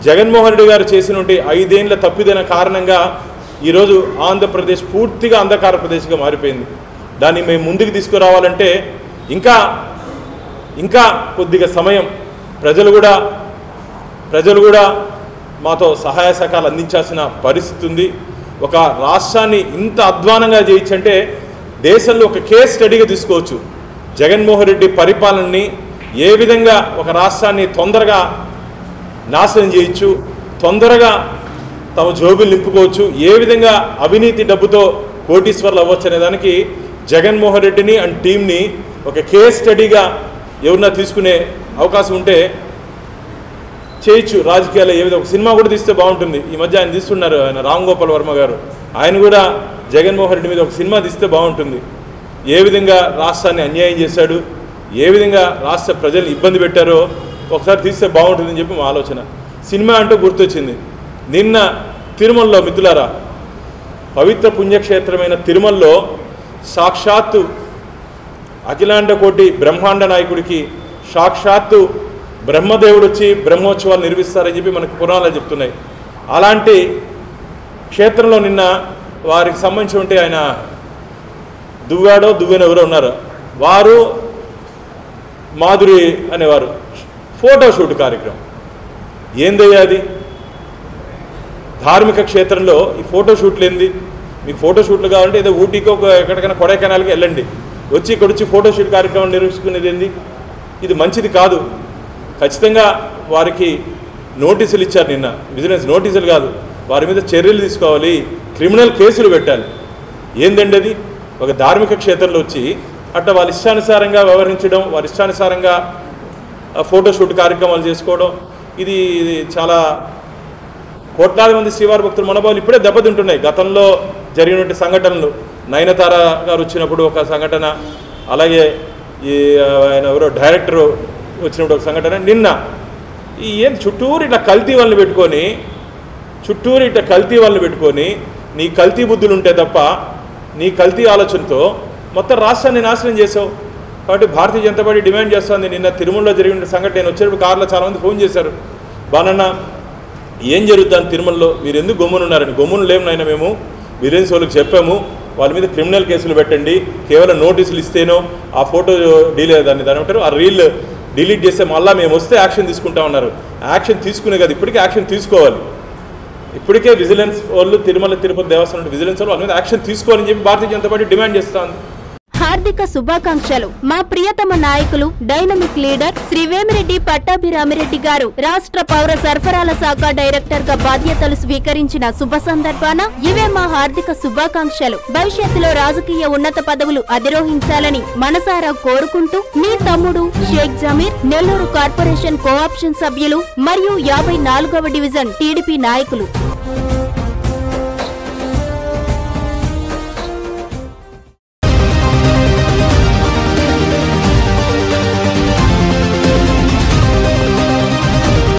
జగన్మోహన్ రెడ్డి గారు చేసినటువంటి 5 ఏళ్ల తప్పిదైన కారణంగా ఈరోజు ఆంధ్రప్రదేశ్ పూర్తిగా అంధకార ప్రదేశ్గా మారిపోయింది. దాన్ని మేము ముందుకు తీసుకురావాలంటే ఇంకా కొద్దిగా సమయం ప్రజలు కూడా మాతో సహాయ సహకారాలు అందించాల్సిన పరిస్థితి ఉంది. ఒక రాష్ట్రాన్ని ఇంత అధ్వానంగా చేయొచ్చంటే దేశంలో ఒక కేస్ స్టడీగా తీసుకోవచ్చు. జగన్మోహన్ రెడ్డి పరిపాలనని ఏ విధంగా ఒక రాష్ట్రాన్ని తొందరగా నాశనం చేయొచ్చు, తొందరగా తమ జోబులు నింపుకోవచ్చు, ఏ విధంగా అవినీతి డబ్బుతో కోటీశ్వర్లు అవ్వచ్చు అనే దానికి జగన్మోహన్ రెడ్డిని అండ్ టీంని ఒక కేస్ స్టడీగా ఎవరన్నా తీసుకునే అవకాశం ఉంటే చేయొచ్చు. రాజకీయాల్లో ఏ విధంగా ఒక సినిమా కూడా తీస్తే బాగుంటుంది. ఈ మధ్య ఆయన తీస్తున్నారు, ఆయన రామ్ గోపాల్ వర్మ గారు, ఆయన కూడా జగన్మోహన్ రెడ్డి మీద ఒక సినిమా తీస్తే బాగుంటుంది. ఏ విధంగా రాష్ట్రాన్ని అన్యాయం చేశాడు, ఏ విధంగా రాష్ట్ర ప్రజల్ని ఇబ్బంది పెట్టారో ఒకసారి తీస్తే బాగుంటుందని చెప్పి మా ఆలోచన. సినిమా అంటూ గుర్తొచ్చింది. నిన్న తిరుమలలో మిత్రులారా, పవిత్ర పుణ్యక్షేత్రమైన తిరుమలలో సాక్షాత్తు అఖిలాండ కోటి బ్రహ్మాండ నాయకుడికి సాక్షాత్తు బ్రహ్మదేవుడు వచ్చి బ్రహ్మోత్సవాలు నిర్వహిస్తారని చెప్పి మనకు పురాణాలు చెప్తున్నాయి. అలాంటి క్షేత్రంలో నిన్న వారికి సంబంధించి ఉంటే ఆయన దువ్వెన ఎవరో ఉన్నారు, వారు మాధురి అనేవారు ఫోటోషూట్ కార్యక్రమం. ఏందయ్యా అది? ధార్మిక క్షేత్రంలో ఈ ఫోటోషూట్లు ఏంది? మీకు ఫోటోషూట్లు కావాలంటే ఏదో ఊటీకో ఎక్కడికైనా కొడైకెనాల్కి వెళ్ళండి, వచ్చి ఇక్కడ వచ్చి ఫోటోషూట్ కార్యక్రమం నిర్వహించుకునేది ఏంది? ఇది మంచిది కాదు. ఖచ్చితంగా వారికి నోటీసులు ఇచ్చారు నిన్న, విజిలెన్స్ నోటీసులు కాదు, వారి మీద చర్యలు తీసుకోవాలి, క్రిమినల్ కేసులు పెట్టాలి. ఏందండి అది? ఒక ధార్మిక క్షేత్రంలో వచ్చి అట్లా వాళ్ళ ఇష్టానుసారంగా వ్యవహరించడం, వారి ఇష్టానుసారంగా ఫోటోషూట్ కార్యక్రమాలు చేసుకోవడం, ఇది చాలా కోట్లాది మంది శ్రీవారి భక్తుల మనోభావాలు ఇప్పుడే దెబ్బతింటున్నాయి. గతంలో జరిగినటువంటి సంఘటనలు, నయనతార గారు వచ్చినప్పుడు ఒక సంఘటన, అలాగే ఈ ఆయన ఎవరో డైరెక్టర్ వచ్చినప్పుడు ఒక సంఘటన, నిన్న ఈ చుట్టూరు ఇట్లా కల్తీ వాళ్ళని పెట్టుకొని నీ కల్తీ బుద్ధులు ఉంటే తప్ప నీ కల్తీ ఆలోచనతో మొత్తం రాష్ట్రాన్ని నాశనం చేసావు. కాబట్టి భారతీయ జనతా పార్టీ డిమాండ్ చేస్తుంది. నిన్న తిరుమలలో జరిగిన సంఘటన, నేను వచ్చేటప్పుడు కారులో చాలామంది ఫోన్ చేశారు, బానన్న ఏం జరుగుతుంది తిరుమలలో, మీరు ఎందుకు గమ్మునున్నారని. గమ్మును లేము నాయన, మేము విజిలెన్స్ వాళ్ళకి చెప్పాము, వాళ్ళ మీద క్రిమినల్ కేసులు పెట్టండి, కేవలం నోటీసులు ఇస్తేనో ఆ ఫోటో దాన్ని ఏమంటారు ఆ రీల్ డిలీట్ చేస్తే మళ్ళీ మేము వస్తే యాక్షన్ తీసుకుంటా ఉన్నారు. యాక్షన్ తీసుకునే కదా, ఇప్పటికే యాక్షన్ తీసుకోవాలి. ఇప్పటికే విజిలెన్స్ వాళ్ళు తిరుమల తిరుపతి దేవస్థానం విజిలెన్స్ వాళ్ళు వాళ్ళ మీద యాక్షన్ తీసుకోవాలని చెప్పి భారతీయ జనతా పార్టీ డిమాండ్ చేస్తోంది. హార్దిక శుభాకాంక్షలు. మా ప్రియతమ నాయకులు డైనమిక్ లీడర్ శ్రీ వేమిరెడ్డి పట్టాభిరామిరెడ్డి గారు రాష్ట్ర పౌర సరఫరాల శాఖ డైరెక్టర్ గా బాధ్యతలు స్వీకరించిన శుభ సందర్భాన ఇవే మా హార్దిక శుభాకాంక్షలు. భవిష్యత్తులో రాజకీయ ఉన్నత పదవులు అధిరోహించాలని మనసారా కోరుకుంటూ మీ తమ్ముడు షేక్ జమీర్, నెల్లూరు కార్పొరేషన్ కోఆప్షన్ సభ్యులు మరియు 54వ డివిజన్ టీడీపీ నాయకులు.